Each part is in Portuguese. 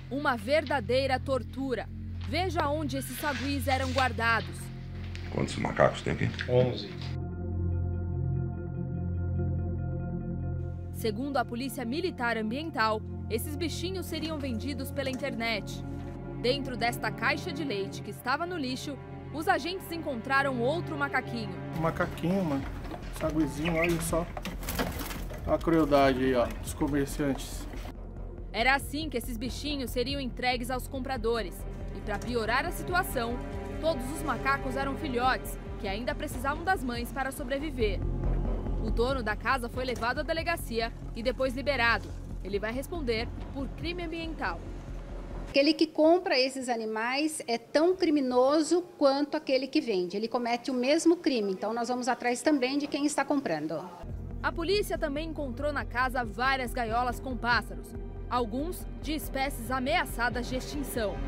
Uma verdadeira tortura. Veja onde esses saguis eram guardados. Quantos macacos tem aqui? 11. Segundo a Polícia Militar Ambiental, esses bichinhos seriam vendidos pela internet. Dentro desta caixa de leite que estava no lixo, os agentes encontraram outro macaquinho. Macaquinho, mano. Saguizinho, olha só. A crueldade aí, ó, dos comerciantes. Era assim que esses bichinhos seriam entregues aos compradores. E para piorar a situação, todos os macacos eram filhotes, que ainda precisavam das mães para sobreviver. O dono da casa foi levado à delegacia e depois liberado. Ele vai responder por crime ambiental. Aquele que compra esses animais é tão criminoso quanto aquele que vende. Ele comete o mesmo crime, então nós vamos atrás também de quem está comprando. A polícia também encontrou na casa várias gaiolas com pássaros, alguns de espécies ameaçadas de extinção.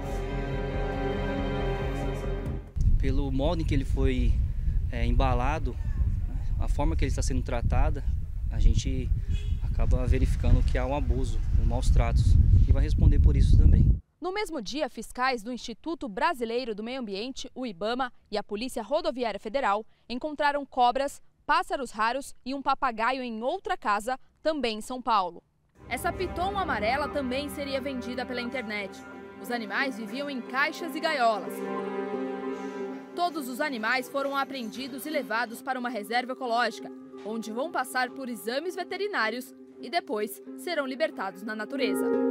Pelo modo em que ele foi embalado, a forma que ele está sendo tratado, a gente acaba verificando que há um abuso, maus tratos, e vai responder por isso também. No mesmo dia, fiscais do Instituto Brasileiro do Meio Ambiente, o IBAMA, e a Polícia Rodoviária Federal encontraram cobras, pássaros raros e um papagaio em outra casa, também em São Paulo. Essa piton amarela também seria vendida pela internet. Os animais viviam em caixas e gaiolas. Todos os animais foram apreendidos e levados para uma reserva ecológica, onde vão passar por exames veterinários e depois serão libertados na natureza.